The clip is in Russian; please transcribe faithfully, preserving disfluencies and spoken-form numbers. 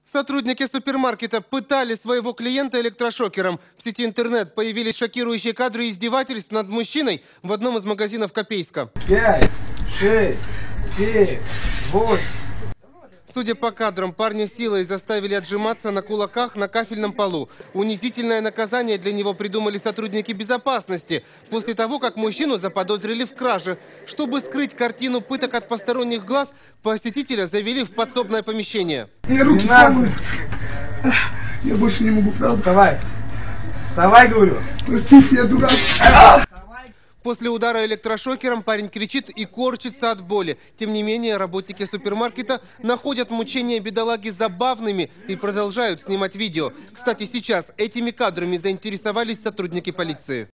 Сотрудники супермаркета пытали своего клиента электрошокером. В сети интернет появились шокирующие кадры издевательств над мужчиной в одном из магазинов Копейска. Пять, шесть, семь, восемь. Судя по кадрам, парня силой заставили отжиматься на кулаках на кафельном полу. Унизительное наказание для него придумали сотрудники безопасности после того, как мужчину заподозрили в краже. Чтобы скрыть картину пыток от посторонних глаз, посетителя завели в подсобное помещение. Мне руки сломаны. Я больше не могу, правда? Вставай. Вставай, говорю. Простите, я дурак. После удара электрошокером парень кричит и корчится от боли. Тем не менее, работники супермаркета находят мучения бедолаги забавными и продолжают снимать видео. Кстати, сейчас этими кадрами заинтересовались сотрудники полиции.